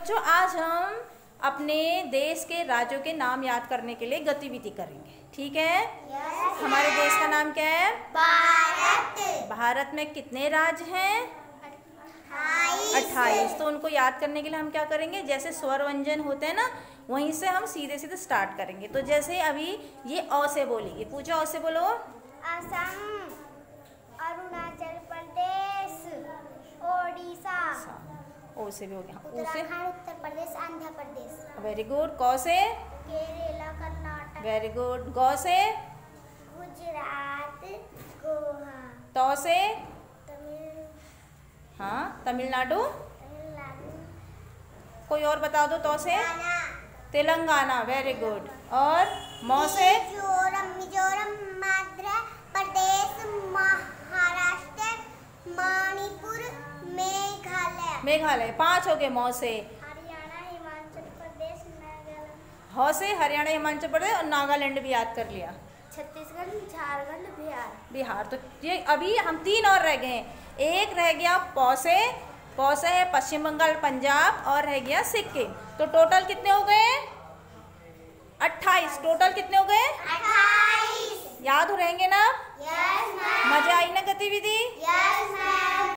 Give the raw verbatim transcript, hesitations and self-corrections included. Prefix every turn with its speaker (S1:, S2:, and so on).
S1: बच्चों आज हम अपने देश के राज्यों के नाम याद करने के लिए गतिविधि करेंगे, ठीक है। yes, हमारे देश का नाम क्या है? भारत। भारत में कितने राज्य हैं? अट्ठाईस। तो उनको याद करने के लिए हम क्या करेंगे, जैसे स्वर व्यंजन होते हैं ना, वहीं से हम सीधे सीधे स्टार्ट करेंगे। तो जैसे अभी ये अ से बोलेगी, पूछो अ से बोलो।
S2: असम, अरुणाचल प्रदेश, ओडिशा।
S1: ओ से भी हो गया।
S2: उत्तराखंड, उत्तर प्रदेश, आंध्र प्रदेश।
S1: Very good. क से?
S2: केरला, कर्नाटक।
S1: Very good. ग से?
S2: गुजरात, गोवा।
S1: त से?
S2: तमिल।
S1: हाँ, तमिलनाडु।
S2: तमिलनाडु।
S1: कोई और बता दो। तो से? तेलंगाना। Very good. और म से?
S2: मिजोरम, मिजोरम, मध्य प्रदेश, महाराष्ट्र, मणिपुर, मेघालय।
S1: मेघालय। पांच हो गए। म से?
S2: हरियाणा, हिमाचल प्रदेश, नागालैंड।
S1: ह से? हरियाणा, हिमाचल प्रदेश और नागालैंड भी याद कर लिया।
S2: छत्तीसगढ़, झारखंड, बिहार।
S1: बिहार। तो ये अभी हम तीन और रह गए हैं। एक रह गया प से। प से है पश्चिम बंगाल, पंजाब, और रह गया सिक्किम। तो टोटल कितने हो गए? अट्ठाईस। टोटल कितने हो गए?
S2: अट्ठाईस।
S1: याद हो रहेंगे ना?
S2: Yes ma'am.
S1: मजा आई ना गतिविधि?
S2: यस।